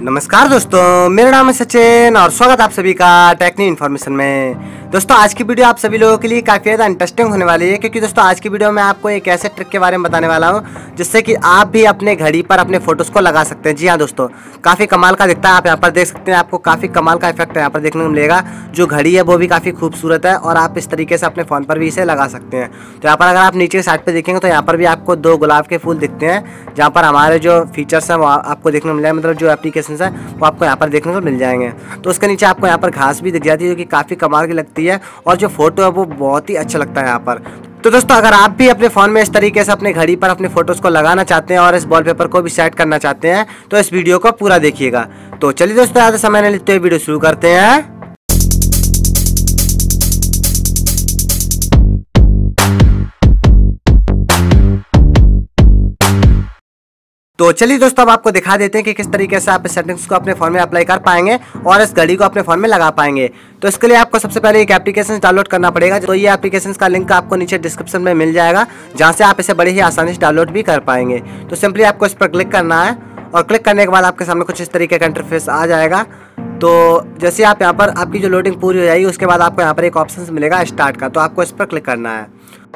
नमस्कार दोस्तों, मेरा नाम है सचिन और स्वागत आप सभी का टेक्निकल इन्फॉर्मेशन में। दोस्तों आज की वीडियो आप सभी लोगों के लिए काफ़ी ज़्यादा इंटरेस्टिंग होने वाली है, क्योंकि दोस्तों आज की वीडियो में आपको एक ऐसे ट्रिक के बारे में बताने वाला हूं जिससे कि आप भी अपने घड़ी पर अपने फोटोज़ को लगा सकते हैं। जी हाँ दोस्तों, काफ़ी कमाल का दिखता है। आप यहाँ पर देख सकते हैं, आपको काफ़ी कमाल का इफेक्ट यहाँ पर देखने को मिलेगा। जो घड़ी है वो भी काफ़ी खूबसूरत है और आप इस तरीके से अपने फ़ोन पर भी इसे लगा सकते हैं। तो यहाँ पर अगर आप नीचे साइड पर देखेंगे तो यहाँ पर भी आपको 2 गुलाब के फूल दिखते हैं, जहाँ पर हमारे जो फीचर्स हैं वो आपको देखने को मिल जाएंगे, मतलब जो एप्लीकेशन है वो आपको यहाँ पर देखने को मिल जाएंगे। तो उसके नीचे आपको यहाँ पर घास भी दिख जाती है, जो कि काफ़ी कमाल की लगती है और जो फोटो है वो बहुत ही अच्छा लगता है यहाँ पर। तो दोस्तों अगर आप भी अपने फ़ोन में इस तरीके से अपने घड़ी पर अपने फोटोज़ को लगाना चाहते हैं और इस वॉलपेपर को भी सेट करना चाहते हैं तो इस वीडियो को पूरा देखिएगा। तो चलिए दोस्तों ज़्यादा समय नहीं लेते हुए वीडियो शुरू करते हैं। तो चलिए दोस्तों अब आपको दिखा देते हैं कि किस तरीके से आप इस सेटिंग्स को अपने फ़ोन में अप्लाई कर पाएंगे और इस घड़ी को अपने फ़ोन में लगा पाएंगे। तो इसके लिए आपको सबसे पहले एक एप्लीकेशन डाउनलोड करना पड़ेगा। तो ये एप्लीकेशन का लिंक आपको नीचे डिस्क्रिप्शन में मिल जाएगा, जहाँ से आप इसे बड़ी ही आसानी से डाउनलोड भी कर पाएंगे। तो सिंपली आपको इस पर क्लिक करना है और क्लिक करने के बाद आपके सामने कुछ इस तरीके का इंटरफेस आ जाएगा। तो जैसे आप यहाँ पर आपकी जो लोडिंग पूरी हो जाएगी उसके बाद आपको यहाँ पर एक ऑप्शन मिलेगा स्टार्ट का, तो आपको इस पर क्लिक करना है।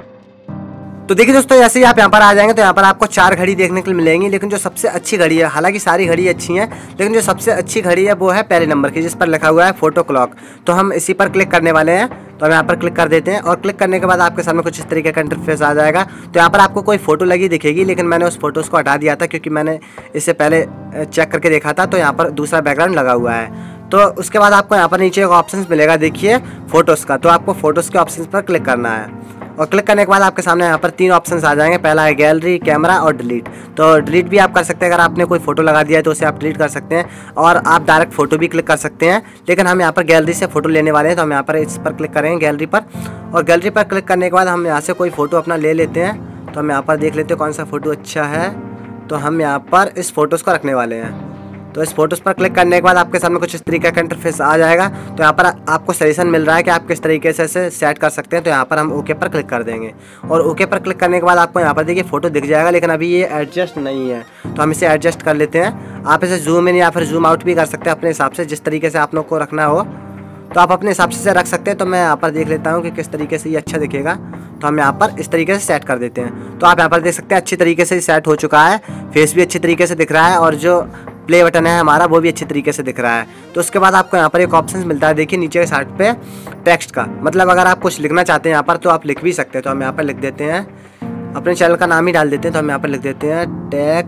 तो देखिए दोस्तों जैसे ही आप यहाँ पर आ जाएंगे तो यहाँ पर आपको 4 घड़ी देखने के लिए मिलेंगी, लेकिन जो सबसे अच्छी घड़ी है, हालांकि सारी घड़ी अच्छी हैं, लेकिन जो सबसे अच्छी घड़ी है वो है पहले नंबर की, जिस पर लिखा हुआ है फोटो क्लॉक। तो हम इसी पर क्लिक करने वाले हैं। तो हम यहाँ पर क्लिक कर देते हैं और क्लिक करने के बाद आपके सामने कुछ इस तरीके का इंटरफेस आ जाएगा। तो यहाँ पर आपको कोई फोटो लगी दिखेगी, लेकिन मैंने उस फोटोज़ को हटा दिया था क्योंकि मैंने इससे पहले चेक करके देखा था। तो यहाँ पर दूसरा बैकग्राउंड लगा हुआ है। तो उसके बाद आपको यहाँ पर नीचे एक ऑप्शन मिलेगा, देखिए फोटोज़ का। तो आपको फोटोज़ के ऑप्शन पर क्लिक करना है और क्लिक करने के बाद आपके सामने यहाँ पर 3 ऑप्शंस आ जाएंगे। पहला है गैलरी, कैमरा और डिलीट। तो डिलीट भी आप कर सकते हैं, अगर आपने कोई फोटो लगा दिया है तो उसे आप डिलीट कर सकते हैं और आप डायरेक्ट फोटो भी क्लिक कर सकते हैं। लेकिन हम यहाँ पर गैलरी से फोटो लेने वाले हैं, तो हम यहाँ पर इस पर क्लिक करेंगे गैलरी पर। और गैलरी पर क्लिक करने के बाद हम यहाँ से कोई फ़ोटो अपना ले लेते हैं। तो हम यहाँ पर देख लेते हैं कौन सा फ़ोटो अच्छा है। तो हम यहाँ पर इस फोटोज़ को रखने वाले हैं। तो इस फोटोज़ पर क्लिक करने के बाद आपके सामने कुछ इस तरीके का इंटरफेस आ जाएगा। तो यहाँ पर आपको सजेशन मिल रहा है कि आप किस तरीके से इसे सेट कर सकते हैं। तो यहाँ पर हम ओके पर क्लिक कर देंगे और ओके पर क्लिक करने के बाद आपको यहाँ पर देखिए फ़ोटो दिख जाएगा, लेकिन अभी ये एडजस्ट नहीं है। तो हम इसे एडजस्ट कर लेते हैं। आप इसे जूम इन या फिर जूम आउट भी कर सकते हैं अपने हिसाब से, जिस तरीके से आप लोग को रखना हो तो आप अपने हिसाब से रख सकते हैं। तो मैं यहाँ पर देख लेता हूँ कि किस तरीके से ये अच्छा दिखेगा। तो हम यहाँ पर इस तरीके से सेट कर देते हैं। तो आप यहाँ पर देख सकते हैं अच्छी तरीके से सेट हो चुका है, फेस भी अच्छी तरीके से दिख रहा है और जो प्ले बटन है हमारा वो भी अच्छी तरीके से दिख रहा है। तो उसके बाद आपको यहाँ पर एक ऑप्शन मिलता है, देखिए नीचे के साइड पे टेक्स्ट का, मतलब अगर आप कुछ लिखना चाहते हैं यहाँ पर तो आप लिख भी सकते हैं। तो हम यहाँ पर लिख देते हैं, अपने चैनल का नाम ही डाल देते हैं। तो हम यहाँ पर लिख देते हैं टेक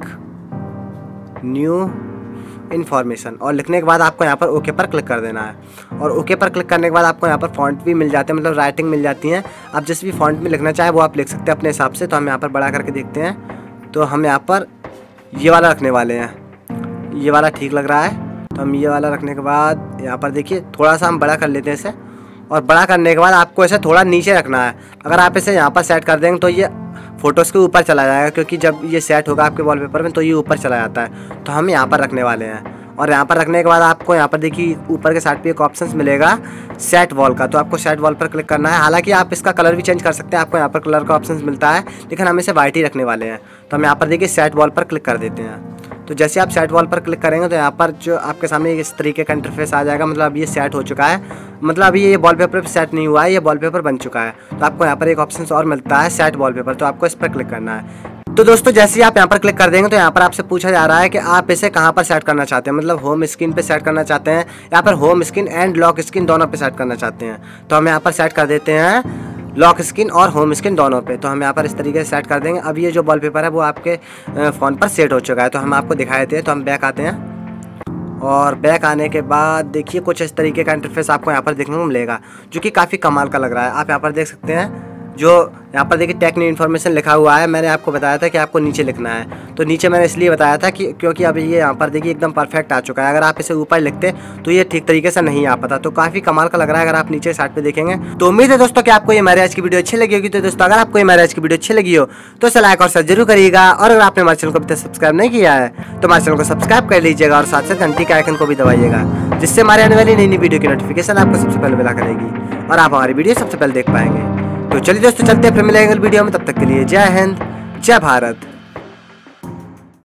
न्यू इन्फॉर्मेशन और लिखने के बाद आपको यहाँ पर ओके पर क्लिक कर देना है। और ओके पर क्लिक करने के बाद आपको यहाँ पर फॉन्ट भी मिल जाते हैं, मतलब राइटिंग मिल जाती है। आप जिस भी फॉन्ट में लिखना चाहे वो आप लिख सकते हैं अपने हिसाब से। तो हम यहाँ पर बड़ा करके देखते हैं। तो हम यहाँ पर ये वाला रखने वाले हैं, ये वाला ठीक लग रहा है। तो हम ये वाला रखने के बाद यहाँ पर देखिए थोड़ा सा हम बड़ा कर लेते हैं इसे, और बड़ा करने के बाद आपको इसे थोड़ा नीचे रखना है। अगर आप इसे यहाँ पर सेट कर देंगे तो ये फ़ोटोज़ के ऊपर चला जाएगा, क्योंकि जब ये सेट होगा आपके वॉलपेपर में तो ये ऊपर चला जाता है। तो हम यहाँ पर रखने वाले हैं और यहाँ पर रखने के बाद आपको यहाँ पर देखिए ऊपर के साइड पे एक ऑप्शन मिलेगा सेट वॉल का। तो आपको सेट वॉल पर क्लिक करना है। हालांकि आप इसका कलर भी चेंज कर सकते हैं, आपको यहाँ पर कलर का ऑप्शन मिलता है, लेकिन हम इसे वाइट ही रखने वाले हैं। तो हम यहाँ पर देखिए सेट वॉल पर क्लिक कर देते हैं। तो जैसे आप सेट वॉल पर क्लिक करेंगे तो यहाँ पर जो आपके सामने इस तरीके का इंटरफेस आ जाएगा, मतलब अब ये सेट हो चुका है, मतलब अभी ये वॉलपेपर पे सेट नहीं हुआ है, ये वॉलपेपर बन चुका है। तो आपको यहाँ पर एक ऑप्शन और मिलता है सेट वॉलपेपर, तो आपको इस पर क्लिक करना है। तो दोस्तों जैसे ही आप यहाँ पर क्लिक कर देंगे तो यहाँ पर आपसे पूछा जा रहा है कि आप इसे कहाँ पर सेट करना चाहते हैं, मतलब होम स्क्रीन पे सेट करना चाहते हैं या फिर home screen and lock screen दोनों पे सेट करना चाहते हैं। तो हम यहाँ पर सेट कर देते हैं लॉक स्क्रीन और होम स्क्रीन दोनों पे। तो हम यहाँ पर इस तरीके से सेट कर देंगे। अब ये जो वॉलपेपर है वो आपके फ़ोन पर सेट हो चुका है। तो हम आपको दिखा देते हैं। तो हम बैक आते हैं और बैक आने के बाद देखिए कुछ इस तरीके का इंटरफेस आपको यहाँ पर देखने को मिलेगा, जो कि काफ़ी कमाल का लग रहा है। आप यहाँ पर देख सकते हैं, जो यहाँ पर देखिए टेक्निकल इन्फॉर्मेशन लिखा हुआ है। मैंने आपको बताया था कि आपको नीचे लिखना है। तो नीचे मैंने इसलिए बताया था कि क्योंकि अभी ये यहाँ पर देखिए एकदम परफेक्ट आ चुका है। अगर आप इसे ऊपर लिखते तो ये ठीक तरीके से नहीं आ पाता। तो काफ़ी कमाल का लग रहा है अगर आप नीचे साइड पे देखेंगे। तो उम्मीद है दोस्तों कि आपको ये हमारे आज की वीडियो अच्छी लगी होगी। तो दोस्तों अगर आपको ये हमारे आज की वीडियो अच्छी लगी हो तो इसे लाइक और शेयर जरूर करिएगा, और अगर आपने हमारे चैनल को अभी तक सब्सक्राइब नहीं किया है तो हमारे चैनल को सब्सक्राइब कर लीजिएगा और साथ साथ घंटी के आइकन को भी दबाइएगा, जिससे हमारे आने वाली नई नई वीडियो की नोटिफिकेशन आपको सबसे पहले मिला करेगी और आप हमारी वीडियो सबसे पहले देख पाएंगे। तो चलिए दोस्तों चलते हैं, फिर मिलेंगे वीडियो में। तब तक के लिए जय हिंद, जय भारत।